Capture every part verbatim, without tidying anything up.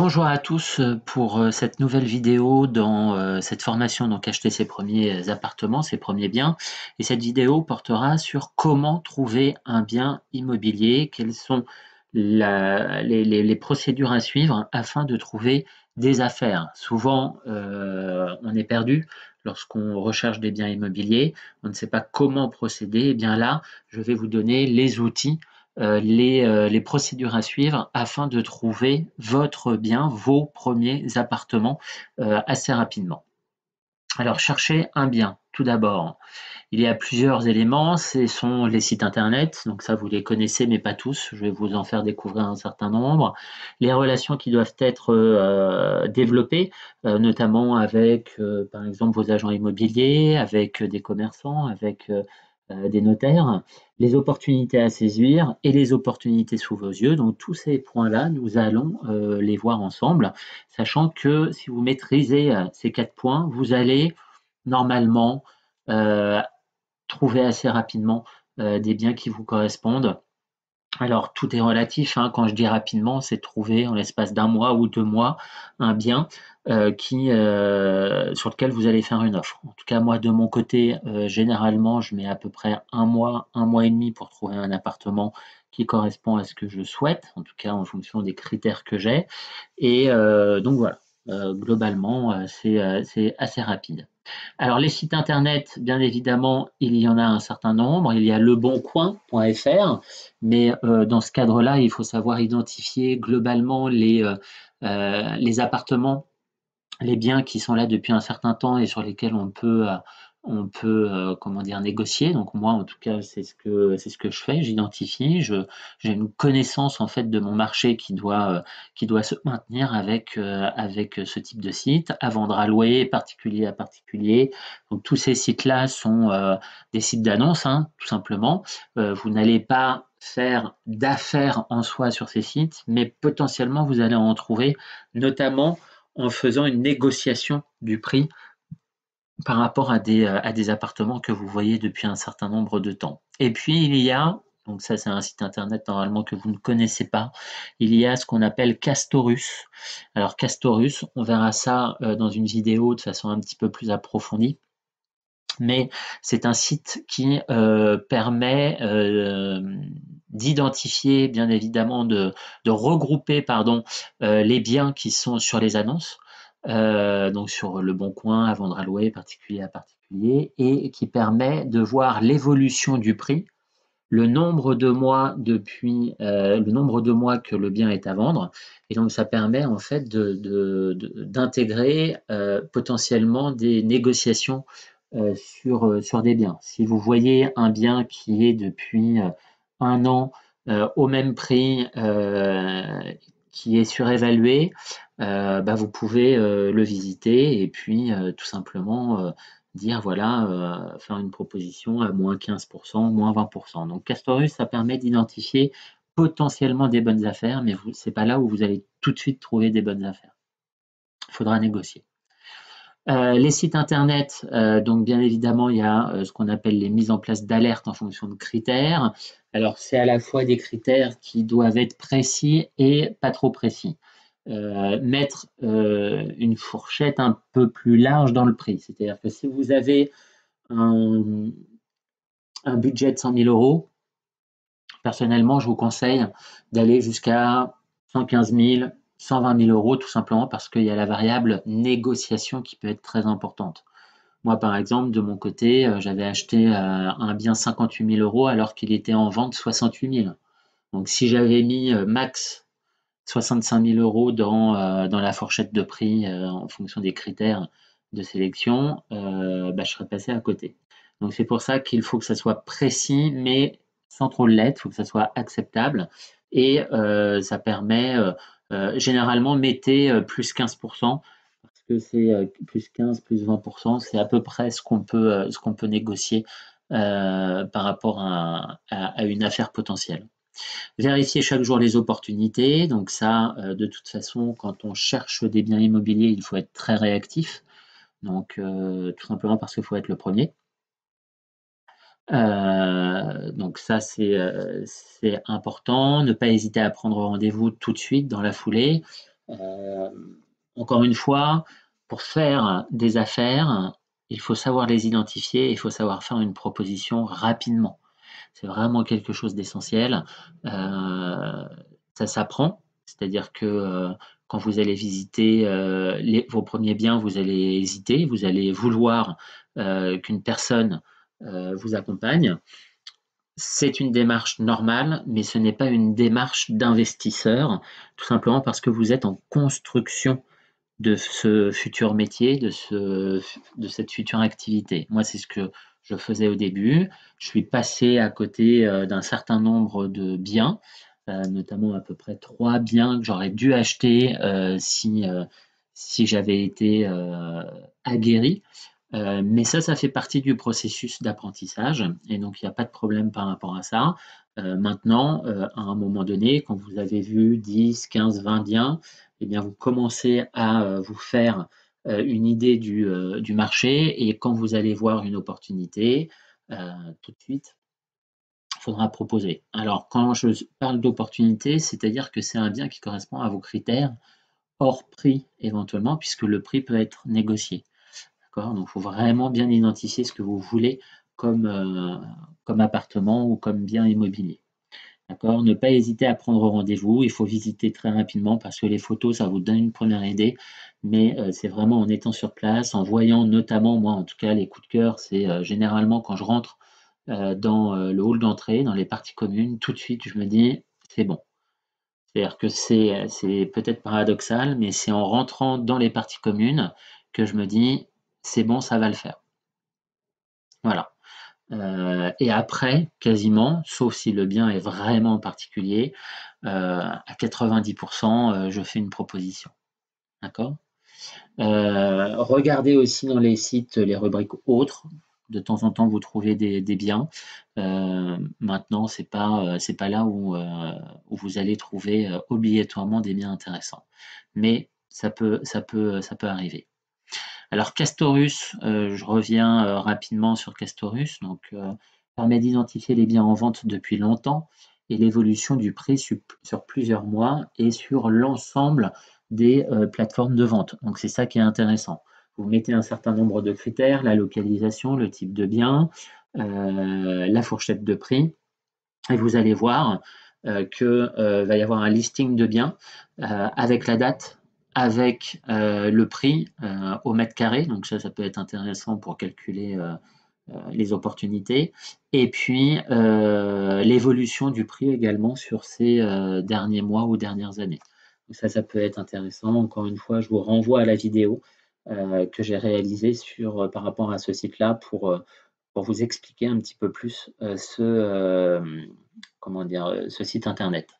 Bonjour à tous euh, pour euh, cette nouvelle vidéo dans euh, cette formation, donc acheter ses premiers appartements, ses premiers biens. Et cette vidéo portera sur comment trouver un bien immobilier, quelles sont la- les, les- les procédures à suivre afin de trouver des affaires. Souvent, euh, on est perdu lorsqu'on recherche des biens immobiliers, on ne sait pas comment procéder. Et bien là, je vais vous donner les outils euh, les, euh, les procédures à suivre afin de trouver votre bien, vos premiers appartements euh, assez rapidement. Alors, cherchez un bien, tout d'abord. Il y a plusieurs éléments, ce sont les sites internet, donc ça vous les connaissez mais pas tous, je vais vous en faire découvrir un certain nombre. Les relations qui doivent être euh, développées, euh, notamment avec euh, par exemple vos agents immobiliers, avec des commerçants, avec euh, euh, des notaires, les opportunités à saisir et les opportunités sous vos yeux. Donc tous ces points-là, nous allons euh, les voir ensemble, sachant que si vous maîtrisez euh, ces quatre points, vous allez normalement euh, trouver assez rapidement euh, des biens qui vous correspondent. Alors, tout est relatif, hein. Quand je dis rapidement, c'est trouver en l'espace d'un mois ou deux mois un bien euh, qui, euh, sur lequel vous allez faire une offre. En tout cas, moi, de mon côté, euh, généralement, je mets à peu près un mois, un mois et demi pour trouver un appartement qui correspond à ce que je souhaite, en tout cas en fonction des critères que j'ai. Et euh, donc voilà, euh, globalement, euh, c'est euh, c'est assez rapide. Alors les sites internet, bien évidemment, il y en a un certain nombre. Il y a leboncoin point F R, mais euh, dans ce cadre-là, il faut savoir identifier globalement les, euh, euh, les appartements, les biens qui sont là depuis un certain temps et sur lesquels on peut, euh, on peut, euh, comment dire, négocier. Donc moi, en tout cas, c'est ce que c'est ce que je fais. J'identifie, je j'ai une connaissance en fait de mon marché qui doit euh, qui doit se maintenir avec euh, avec ce type de site, à vendre à louer, particulier à particulier. Donc tous ces sites-là sont euh, des sites d'annonces, hein, tout simplement. Euh, vous n'allez pas faire d'affaires en soi sur ces sites, mais potentiellement vous allez en trouver, notamment en faisant une négociation du prix par rapport à des, euh, à des appartements que vous voyez depuis un certain nombre de temps. Et puis il y a, donc ça c'est un site internet normalement que vous ne connaissez pas, il y a ce qu'on appelle Castorus. Alors Castorus, on verra ça euh, dans une vidéo de façon un petit peu plus approfondie, mais c'est un site qui euh, permet euh, d'identifier, bien évidemment, de, de regrouper pardon, euh, les biens qui sont sur les annonces, euh, donc sur le bon coin, à vendre à louer, particulier à particulier, et qui permet de voir l'évolution du prix, le nombre de mois depuis euh, le nombre de mois que le bien est à vendre, et donc ça permet en fait de, de, de, d'intégrer euh, potentiellement des négociations euh, sur, euh, sur des biens. Si vous voyez un bien qui est depuis euh, un an euh, au même prix, euh, qui est surévalué, euh, bah, vous pouvez euh, le visiter et puis euh, tout simplement euh, dire voilà, euh, faire une proposition à moins quinze pour cent, moins vingt pour cent. Donc Castorus, ça permet d'identifier potentiellement des bonnes affaires, mais ce n'est pas là où vous allez tout de suite trouver des bonnes affaires. Il faudra négocier. Euh, les sites internet, euh, donc bien évidemment, il y a euh, ce qu'on appelle les mises en place d'alertes en fonction de critères. Alors, c'est à la fois des critères qui doivent être précis et pas trop précis. Euh, mettre euh, une fourchette un peu plus large dans le prix. C'est-à-dire que si vous avez un, un budget de cent mille euros, personnellement, je vous conseille d'aller jusqu'à cent quinze mille, cent vingt mille euros, tout simplement parce qu'il y a la variable négociation qui peut être très importante. Moi, par exemple, de mon côté, euh, j'avais acheté euh, un bien cinquante-huit mille euros alors qu'il était en vente soixante-huit mille. Donc, si j'avais mis euh, max soixante-cinq mille euros dans, euh, dans la fourchette de prix euh, en fonction des critères de sélection, euh, bah, je serais passé à côté. Donc, c'est pour ça qu'il faut que ça soit précis, mais sans trop l'être, il faut que ça soit acceptable. Et euh, ça permet, euh, euh, généralement, mettez euh, plus quinze pour cent parce que c'est euh, plus quinze, plus vingt pour cent, c'est à peu près ce qu'on peut, euh, ce qu'on peut négocier euh, par rapport à, à, à une affaire potentielle. Vérifier chaque jour les opportunités. Donc ça, euh, de toute façon, quand on cherche des biens immobiliers, il faut être très réactif. Donc euh, tout simplement parce qu'il faut être le premier. Euh, donc ça, c'est euh, c'est important. Ne pas hésiter à prendre rendez-vous tout de suite dans la foulée. Euh, Encore une fois, pour faire des affaires, il faut savoir les identifier, il faut savoir faire une proposition rapidement. C'est vraiment quelque chose d'essentiel. Euh, Ça s'apprend, c'est-à-dire que euh, quand vous allez visiter euh, les- vos premiers biens, vous allez hésiter, vous allez vouloir euh, qu'une personne euh, vous accompagne. C'est une démarche normale, mais ce n'est pas une démarche d'investisseur, tout simplement parce que vous êtes en construction de ce futur métier, de, ce, de cette future activité. Moi, c'est ce que je faisais au début. Je suis passé à côté euh, d'un certain nombre de biens, euh, notamment à peu près trois biens que j'aurais dû acheter euh, si, euh, si j'avais été euh, aguerri. Euh, mais ça, ça fait partie du processus d'apprentissage et donc il n'y a pas de problème par rapport à ça. Euh, maintenant, euh, à un moment donné, quand vous avez vu dix, quinze, vingt biens, eh bien, vous commencez à euh, vous faire euh, une idée du, euh, du marché et quand vous allez voir une opportunité, euh, tout de suite, il faudra proposer. Alors, quand je parle d'opportunité, c'est-à-dire que c'est un bien qui correspond à vos critères, hors prix éventuellement, puisque le prix peut être négocié. D'accord? Donc, il faut vraiment bien identifier ce que vous voulez comme, euh, comme appartement ou comme bien immobilier. D'accord? Ne pas hésiter à prendre rendez-vous. Il faut visiter très rapidement parce que les photos, ça vous donne une première idée. Mais euh, c'est vraiment en étant sur place, en voyant notamment, moi en tout cas, les coups de cœur, c'est euh, généralement quand je rentre euh, dans euh, le hall d'entrée, dans les parties communes, tout de suite, je me dis, c'est bon. C'est-à-dire que c'est c'est peut-être paradoxal, mais c'est en rentrant dans les parties communes que je me dis, c'est bon, ça va le faire. Voilà. Euh, et après, quasiment, sauf si le bien est vraiment particulier, euh, à quatre-vingt-dix pour cent, euh, je fais une proposition. D'accord? Euh, regardez aussi dans les sites les rubriques autres. De temps en temps, vous trouvez des, des biens. Euh, maintenant, c'est pas euh, c'est pas là où, euh, où vous allez trouver euh, obligatoirement des biens intéressants. Mais ça peut ça peut ça peut arriver. Alors Castorus, euh, je reviens euh, rapidement sur Castorus, donc euh, permet d'identifier les biens en vente depuis longtemps et l'évolution du prix sur, sur plusieurs mois et sur l'ensemble des euh, plateformes de vente. Donc c'est ça qui est intéressant. Vous mettez un certain nombre de critères, la localisation, le type de bien, euh, la fourchette de prix, et vous allez voir euh, que euh, va y avoir un listing de biens euh, avec la date, avec euh, le prix euh, au mètre carré. Donc ça, ça peut être intéressant pour calculer euh, euh, les opportunités. Et puis euh, l'évolution du prix également sur ces euh, derniers mois ou dernières années. Donc ça, ça peut être intéressant. Encore une fois, je vous renvoie à la vidéo euh, que j'ai réalisée sur, euh, par rapport à ce site-là pour, euh, pour vous expliquer un petit peu plus euh, ce, euh, comment dire, euh, ce site internet.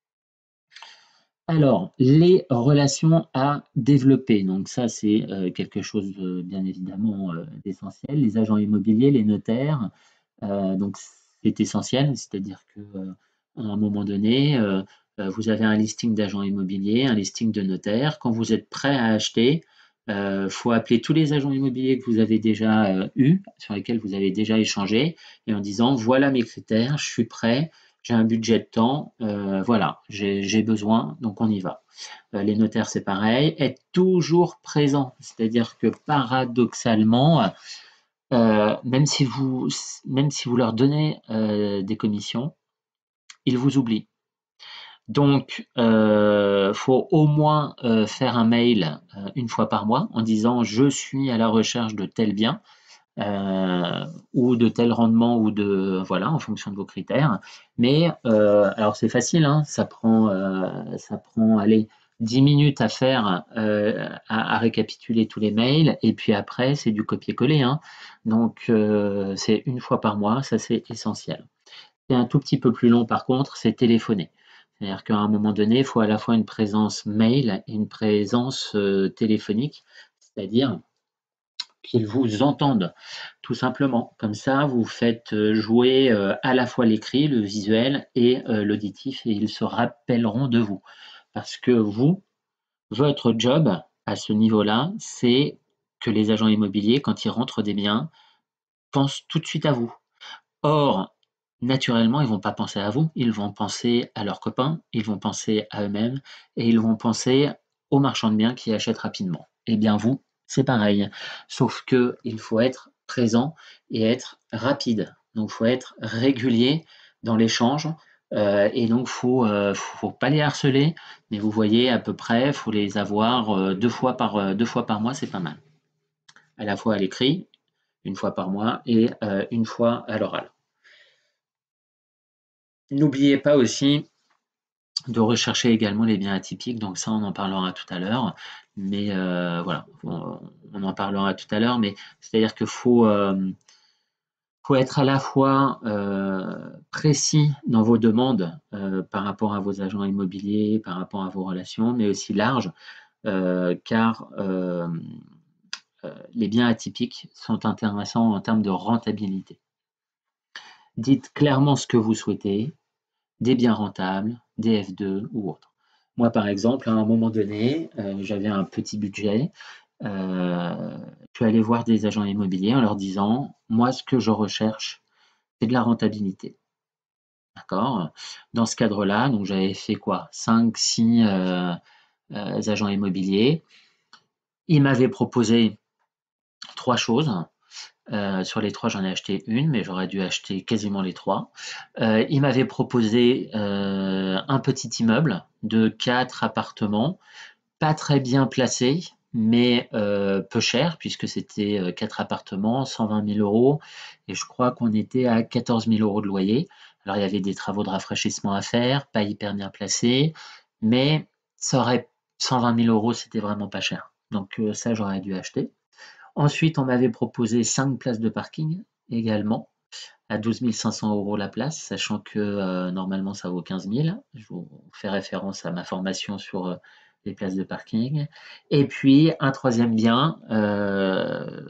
Alors, les relations à développer. Donc ça, c'est euh, quelque chose de, bien évidemment euh, d'essentiel. Les agents immobiliers, les notaires, euh, donc c'est essentiel, c'est-à-dire que euh, à un moment donné, euh, euh, vous avez un listing d'agents immobiliers, un listing de notaires. Quand vous êtes prêt à acheter, il faut appeler tous les agents immobiliers que vous avez déjà euh, eus, sur lesquels vous avez déjà échangé, et en disant voilà mes critères, je suis prêt, j'ai un budget de temps, euh, voilà, j'ai besoin, donc on y va. Euh, les notaires, c'est pareil, être toujours présent, c'est-à-dire que paradoxalement, euh, même si vous, même si vous leur donnez euh, des commissions, ils vous oublient. Donc, euh, faut au moins euh, faire un mail euh, une fois par mois en disant je suis à la recherche de tel bien euh, ou de tel rendement ou de voilà en fonction de vos critères. Mais euh, alors c'est facile, hein, ça prend euh, ça prend allez dix minutes à faire euh, à, à récapituler tous les mails et puis après c'est du copier-coller. Hein. Donc euh, c'est une fois par mois, ça c'est essentiel. C'est un tout petit peu plus long par contre, c'est téléphoner. C'est-à-dire qu'à un moment donné, il faut à la fois une présence mail et une présence euh, téléphonique, c'est-à-dire qu'ils vous entendent, tout simplement. Comme ça, vous faites euh, jouer euh, à la fois l'écrit, le visuel et euh, l'auditif, et ils se rappelleront de vous. Parce que vous, votre job à ce niveau-là, c'est que les agents immobiliers, quand ils rentrent des biens, pensent tout de suite à vous. Or, naturellement, ils vont pas penser à vous, ils vont penser à leurs copains, ils vont penser à eux-mêmes et ils vont penser aux marchands de biens qui achètent rapidement. Eh bien vous, c'est pareil, sauf que il faut être présent et être rapide. Donc il faut être régulier dans l'échange, euh, et donc faut, euh, faut pas les harceler, mais vous voyez à peu près, faut les avoir euh, deux fois par euh, deux fois par mois, c'est pas mal. À la fois à l'écrit, une fois par mois, et euh, une fois à l'oral. N'oubliez pas aussi de rechercher également les biens atypiques, donc ça on en parlera tout à l'heure, mais euh, voilà, on, on en parlera tout à l'heure, mais c'est-à-dire qu'il faut, euh, faut être à la fois euh, précis dans vos demandes euh, par rapport à vos agents immobiliers, par rapport à vos relations, mais aussi large, euh, car euh, euh, les biens atypiques sont intéressants en termes de rentabilité. Dites clairement ce que vous souhaitez, des biens rentables, des F deux ou autres. Moi, par exemple, à un moment donné, euh, j'avais un petit budget. Euh, je suis allé voir des agents immobiliers en leur disant, moi, ce que je recherche, c'est de la rentabilité. D'accord? Dans ce cadre-là, donc j'avais fait quoi? cinq, six euh, euh, agents immobiliers. Ils m'avaient proposé trois choses. Euh, sur les trois, j'en ai acheté une, mais j'aurais dû acheter quasiment les trois. Euh, il m'avait proposé euh, un petit immeuble de quatre appartements, pas très bien placé, mais euh, peu cher, puisque c'était euh, quatre appartements, cent vingt mille euros, et je crois qu'on était à quatorze mille euros de loyer. Alors il y avait des travaux de rafraîchissement à faire, pas hyper bien placés, mais ça aurait cent vingt mille euros, c'était vraiment pas cher. Donc euh, ça, j'aurais dû acheter. Ensuite, on m'avait proposé cinq places de parking également, à douze mille cinq cents euros la place, sachant que euh, normalement ça vaut quinze mille. Je vous fais référence à ma formation sur euh, les places de parking. Et puis un troisième bien euh,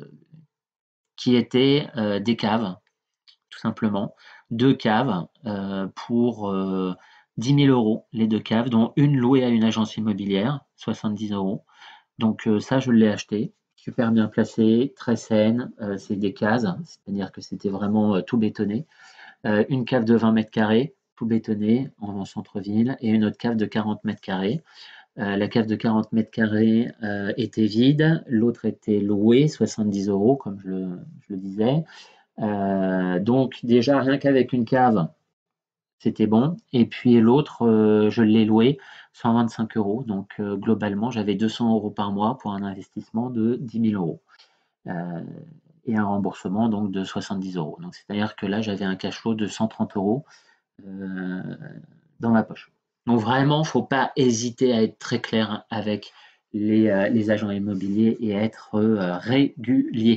qui était euh, des caves, tout simplement. Deux caves euh, pour euh, dix mille euros, les deux caves, dont une louée à une agence immobilière, soixante-dix euros. Donc euh, ça, je l'ai acheté, super bien placé, très saine, euh, c'est des cases, c'est-à-dire que c'était vraiment euh, tout bétonné. Euh, une cave de vingt mètres carrés, tout bétonné en, en centre-ville, et une autre cave de quarante mètres carrés. Euh, la cave de quarante mètres carrés euh, était vide, l'autre était louée, soixante-dix euros, comme je le, je le disais. Euh, donc déjà, rien qu'avec une cave, c'était bon. Et puis l'autre, euh, je l'ai loué cent vingt-cinq euros. Donc euh, globalement, j'avais deux cents euros par mois pour un investissement de dix mille euros. Euh, et un remboursement donc de soixante-dix euros. Donc c'est-à-dire que là, j'avais un cash flow de cent trente euros euh, dans ma poche. Donc vraiment, il ne faut pas hésiter à être très clair avec les, euh, les agents immobiliers et à être euh, régulier.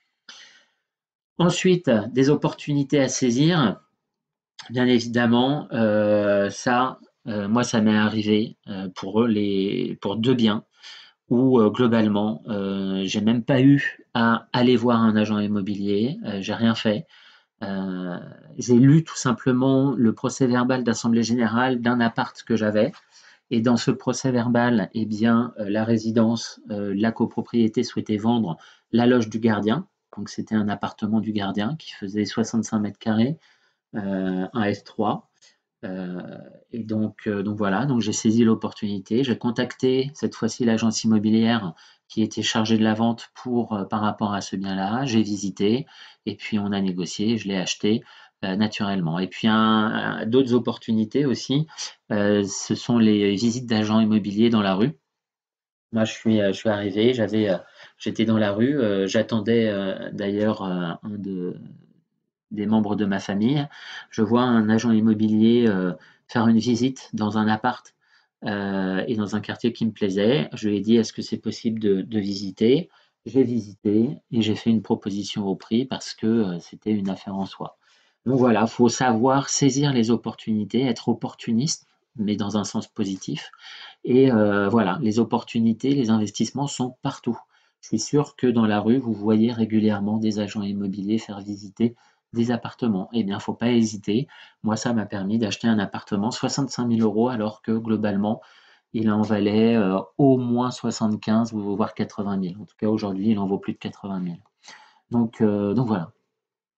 Ensuite, des opportunités à saisir. Bien évidemment, euh, ça, euh, moi, ça m'est arrivé euh, pour les, pour deux biens où euh, globalement, euh, j'ai même pas eu à aller voir un agent immobilier, euh, j'ai rien fait. Euh, j'ai lu tout simplement le procès-verbal d'assemblée générale d'un appart que j'avais. Et dans ce procès-verbal, eh bien, euh, la résidence, euh, la copropriété souhaitait vendre la loge du gardien. Donc, c'était un appartement du gardien qui faisait soixante-cinq mètres carrés, euh, un F trois. Euh, et donc, euh, donc voilà, donc j'ai saisi l'opportunité. J'ai contacté cette fois-ci l'agence immobilière qui était chargée de la vente pour euh, par rapport à ce bien-là. J'ai visité et puis on a négocié. Je l'ai acheté euh, naturellement. Et puis un, d'autres opportunités aussi, euh, ce sont les visites d'agents immobiliers dans la rue. Moi, je suis, je suis arrivé, j'avais, euh, j'étais dans la rue, euh, j'attendais euh, d'ailleurs euh, un de des membres de ma famille. Je vois un agent immobilier euh, faire une visite dans un appart euh, et dans un quartier qui me plaisait. Je lui ai dit, est-ce que c'est possible de, de visiter? J'ai visité et j'ai fait une proposition au prix parce que euh, c'était une affaire en soi. Donc voilà, il faut savoir saisir les opportunités, être opportuniste, mais dans un sens positif. Et euh, voilà, les opportunités, les investissements sont partout. Je suis sûr que dans la rue, vous voyez régulièrement des agents immobiliers faire visiter des appartements. Eh bien, il ne faut pas hésiter. Moi, ça m'a permis d'acheter un appartement soixante-cinq mille euros alors que globalement, il en valait euh, au moins soixante-quinze voire quatre-vingt mille. En tout cas, aujourd'hui, il en vaut plus de quatre-vingt mille. Donc, euh, donc voilà.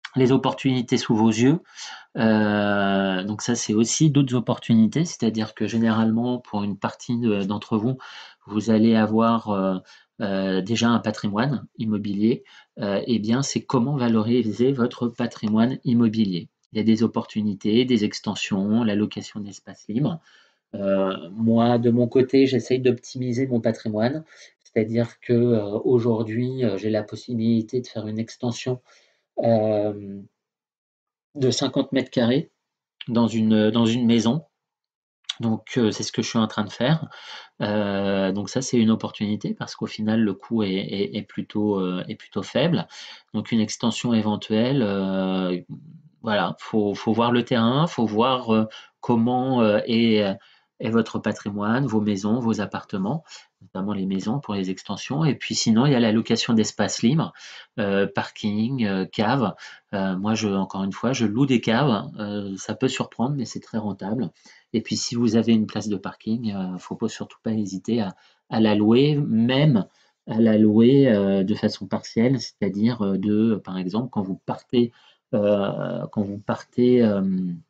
les opportunités sous vos yeux. Euh, donc ça, c'est aussi d'autres opportunités, c'est-à-dire que généralement, pour une partie d'entre vous, vous allez avoir euh, euh, déjà un patrimoine immobilier. Euh, eh bien, c'est comment valoriser votre patrimoine immobilier. Il y a des opportunités, des extensions, la location d'espace libre. Euh, moi, de mon côté, j'essaye d'optimiser mon patrimoine, c'est-à-dire que euh, aujourd'hui, euh, j'ai la possibilité de faire une extension euh, de cinquante mètres carrés dans une, dans une maison. Donc, euh, c'est ce que je suis en train de faire. Euh, donc ça, c'est une opportunité parce qu'au final, le coût est, est- est plutôt, euh, est plutôt faible. Donc, une extension éventuelle, euh, voilà, faut, faut voir le terrain, faut voir euh, comment euh, est, est votre patrimoine, vos maisons, vos appartements, notamment les maisons pour les extensions. Et puis sinon, il y a la location d'espaces libres, euh, parking, euh, cave. Euh, moi, je, encore une fois, je loue des caves. Euh, ça peut surprendre, mais c'est très rentable. Et puis, si vous avez une place de parking, il ne faut pas, surtout pas hésiter à, à la louer, même à la louer euh, de façon partielle, c'est-à-dire euh, de, par exemple, quand vous partez, euh, quand vous partez, euh,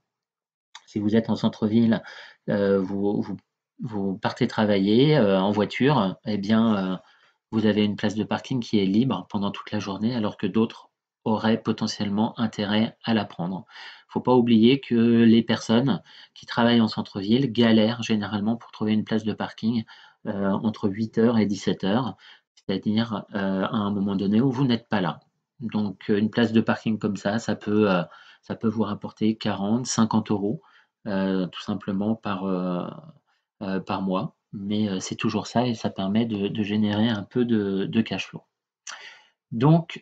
si vous êtes en centre-ville, euh, vous, vous, vous partez travailler euh, en voiture, eh bien, euh, vous avez une place de parking qui est libre pendant toute la journée, alors que d'autres auraient potentiellement intérêt à la prendre. Il ne faut pas oublier que les personnes qui travaillent en centre-ville galèrent généralement pour trouver une place de parking euh, entre huit heures et dix-sept heures, c'est-à-dire euh, à un moment donné où vous n'êtes pas là. Donc euh, une place de parking comme ça, ça peut, euh, ça peut vous rapporter quarante, cinquante euros, euh, tout simplement par, euh, euh, par mois. Mais euh, c'est toujours ça et ça permet de, de générer un peu de, de cash flow. Donc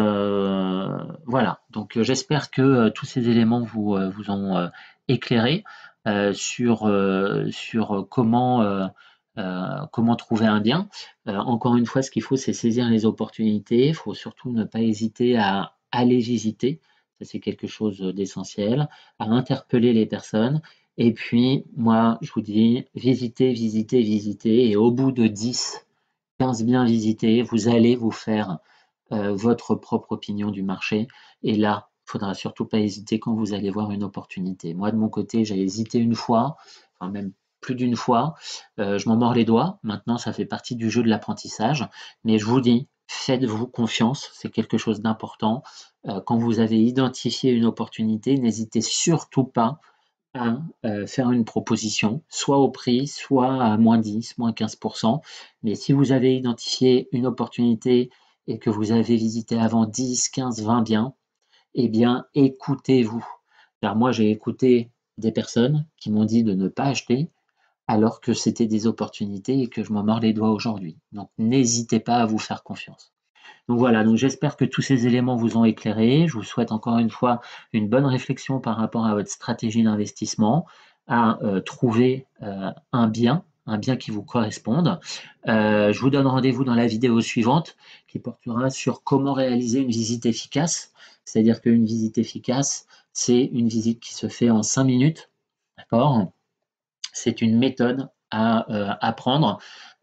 euh, voilà, donc euh, j'espère que euh, tous ces éléments vous, euh, vous ont euh, éclairé euh, sur, euh, sur comment, euh, euh, comment trouver un bien. Euh, encore une fois, ce qu'il faut, c'est saisir les opportunités. Il faut surtout ne pas hésiter à aller visiter. Ça, c'est quelque chose d'essentiel, à interpeller les personnes. Et puis, moi, je vous dis, visitez, visitez, visitez. Et au bout de dix, quinze biens visités, vous allez vous faire euh, votre propre opinion du marché. Et là, il ne faudra surtout pas hésiter quand vous allez voir une opportunité. Moi, de mon côté, j'ai hésité une fois, enfin même plus d'une fois. Euh, je m'en mords les doigts. Maintenant, ça fait partie du jeu de l'apprentissage. Mais je vous dis, faites-vous confiance. C'est quelque chose d'important. Euh, quand vous avez identifié une opportunité, n'hésitez surtout pas à euh, faire une proposition, soit au prix, soit à moins dix, moins quinze pour cent. Mais si vous avez identifié une opportunité et que vous avez visité avant dix, quinze, vingt biens, eh bien, écoutez-vous. Car moi, j'ai écouté des personnes qui m'ont dit de ne pas acheter alors que c'était des opportunités et que je m'en mords les doigts aujourd'hui. Donc, n'hésitez pas à vous faire confiance. Donc voilà, donc j'espère que tous ces éléments vous ont éclairé. Je vous souhaite encore une fois une bonne réflexion par rapport à votre stratégie d'investissement, à euh, trouver euh, un bien, un bien qui vous corresponde. Euh, je vous donne rendez-vous dans la vidéo suivante qui portera sur comment réaliser une visite efficace. C'est-à-dire qu'une visite efficace, c'est une visite qui se fait en cinq minutes. D'accord? C'est une méthode à euh, apprendre.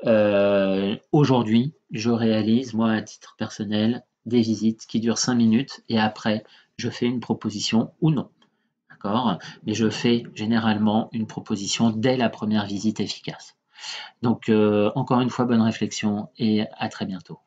Euh, aujourd'hui, je réalise, moi, à titre personnel, des visites qui durent cinq minutes et après, je fais une proposition ou non. D'accord? Mais je fais généralement une proposition dès la première visite efficace. Donc, euh, encore une fois, bonne réflexion et à très bientôt.